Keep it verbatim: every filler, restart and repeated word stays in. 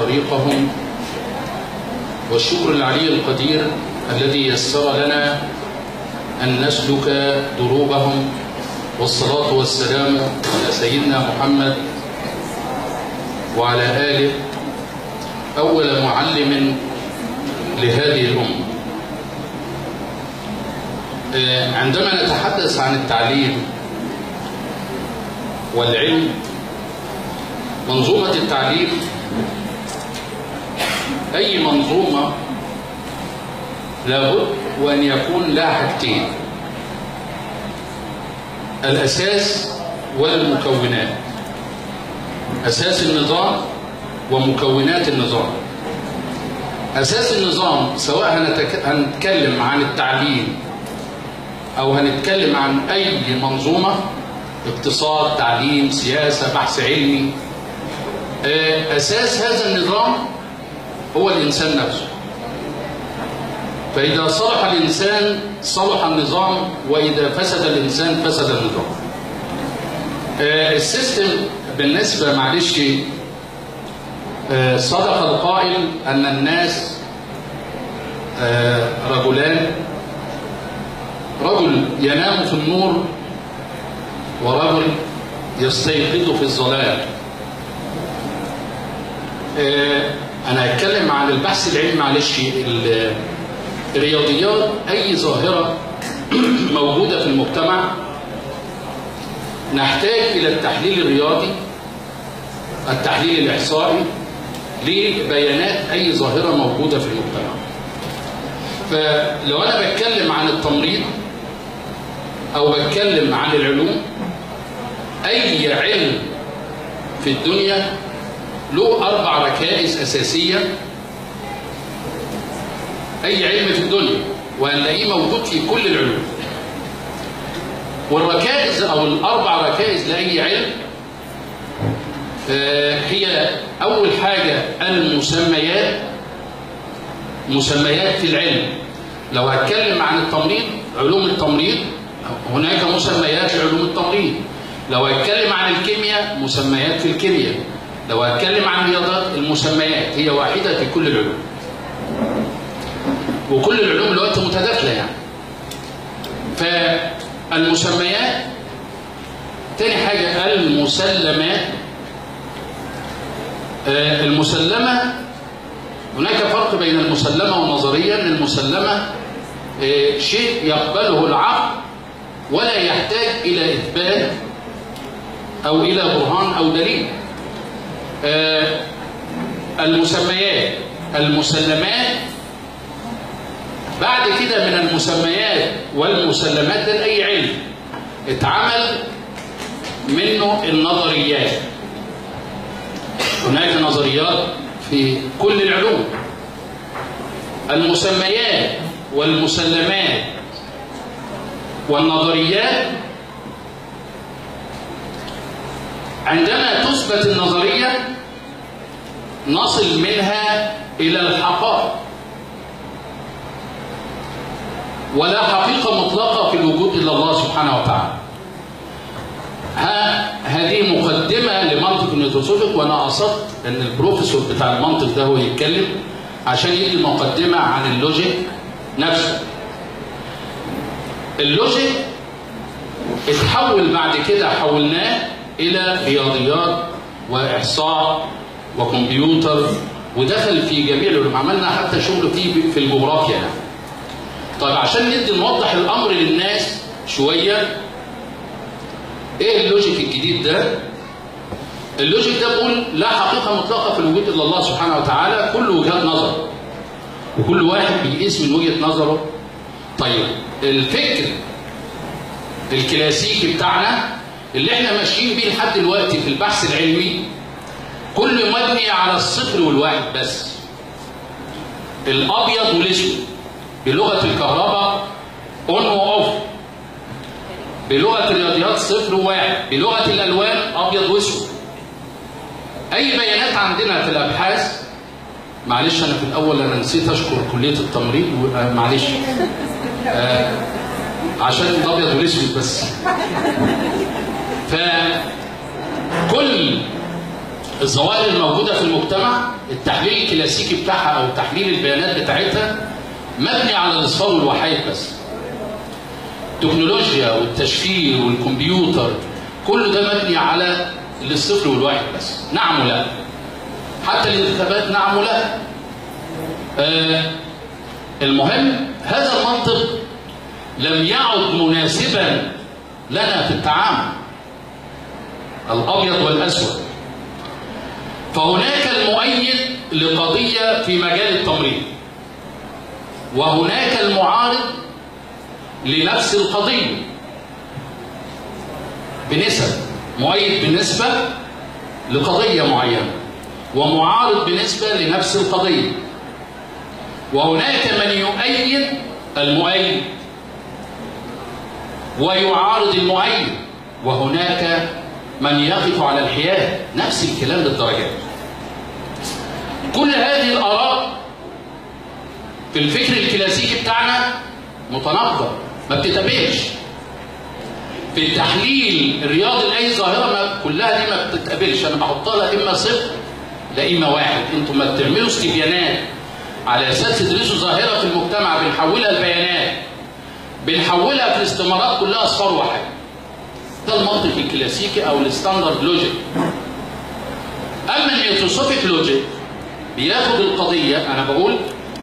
طريقهم، والشكر العلي القدير الذي يسر لنا أن نسلك دروبهم، والصلاة والسلام على سيدنا محمد وعلى آله أول معلم لهذه الأمة. عندما نتحدث عن التعليم والعلم، منظومة التعليم أي منظومة لابد وأن يكون لها حاجتين: الأساس والمكونات. أساس النظام ومكونات النظام. أساس النظام سواء هنتكلم عن التعليم أو هنتكلم عن أي منظومة، اقتصاد، تعليم، سياسة، بحث علمي، أساس هذا النظام هو الإنسان نفسه. فإذا صلح الإنسان صلح النظام، وإذا فسد الإنسان فسد النظام. السيستم بالنسبة، معلش، صدق القائل أن الناس رجلان: رجل ينام في النور، ورجل يستيقظ في الظلام. أنا هتكلم عن البحث العلمي. معلش، الرياضيات أي ظاهرة موجودة في المجتمع نحتاج إلى التحليل الرياضي، التحليل الإحصائي لبيانات أي ظاهرة موجودة في المجتمع. فلو أنا بتكلم عن التمريض أو بتكلم عن العلوم، أي علم في الدنيا له أربع ركائز أساسية. أي علم في الدنيا وهنلاقيه موجود في كل العلوم. والركائز أو الأربع ركائز لأي علم هي أول حاجة المسميات. مسميات في العلم. لو هتكلم عن التمريض، علوم التمريض، هناك مسميات لعلوم التمريض. لو هتكلم عن الكيمياء، مسميات في الكيمياء. لو هتكلم عن الرياضات، المسميات هي واحدة في كل العلوم. وكل العلوم دلوقتي متداخلة يعني. فالمسميات. تاني حاجة المسلمات. المسلمة، هناك فرق بين المسلمة والنظرية. ان المسلمة شيء يقبله العقل ولا يحتاج إلى إثبات أو إلى برهان أو دليل. المسميات. المسلمات بعد كده من المسميات والمسلمات ده لأي علم اتعمل منه النظريات. هناك نظريات في كل العلوم. المسميات والمسلمات والنظريات، عندما تثبت النظرية نصل منها إلى الحقائق. ولا حقيقة مطلقة في الوجود إلا الله سبحانه وتعالى. ها هذه مقدمة لمنطق النيوترونوفيك، وأنا قصدت أن البروفيسور بتاع المنطق ده هو يتكلم عشان يدي مقدمة عن اللوجيك نفسه. اللوجيك اتحول بعد كده، حولناه إلى رياضيات وإحصاء وكمبيوتر، ودخل في جميع العلوم. عملنا حتى شغل فيه في الجغرافيا يعني. طيب عشان ندي نوضح الأمر للناس شوية، إيه اللوجيك الجديد ده؟ اللوجيك ده بيقول لا حقيقة مطلقة في الوجود إلا الله سبحانه وتعالى، كل وجهات نظر وكل واحد بيقيس من وجهة نظره. طيب الفكر الكلاسيكي بتاعنا اللي احنا ماشيين بيه لحد دلوقتي في البحث العلمي كله مبني على الصفر والواحد بس، الأبيض والأسود. بلغة الكهرباء اون واوف، بلغة الرياضيات صفر وواحد، بلغة الألوان أبيض وأسود. أي بيانات عندنا في الأبحاث، معلش أنا في الأول أنا نسيت أشكر كلية التمريض، معلش آه عشان الأبيض والأسود بس. فكل الظواهر الموجودة في المجتمع التحليل الكلاسيكي بتاعها أو تحليل البيانات بتاعتها مبني على الأصفار والوحيد بس. التكنولوجيا والتشفير والكمبيوتر كل ده مبني على الصفر والواحد بس. نعم ولا؟ حتى الانتخابات نعم ولا؟ آه المهم هذا المنطق لم يعد مناسبا لنا في التعامل الأبيض والأسود. فهناك المؤيد لقضية في مجال التمريض، وهناك المعارض لنفس القضية بنسب، مؤيد بالنسبة لقضية معينة ومعارض بالنسبة لنفس القضية. وهناك من يؤيد المؤيد ويعارض المؤيد، وهناك من يقف على الحياد. نفس الكلام للدرجات. كل هذه الآراء في الفكر الكلاسيكي بتاعنا متناقضة، ما بتتقابلش. في التحليل الرياضي لأي ظاهرة ما كلها دي ما بتتقابلش. أنا بحطها لها إما صفر لا إما واحد. أنتم ما بتعملوا استبيانات على أساس تدرسوا ظاهرة في المجتمع بنحولها لبيانات، بنحولها في الاستمارات كلها أصفار واحد. ده المنطق الكلاسيكي أو الستاندرد لوجيك. أما النيوتروسوفيك لوجيك بياخد القضية، أنا بقول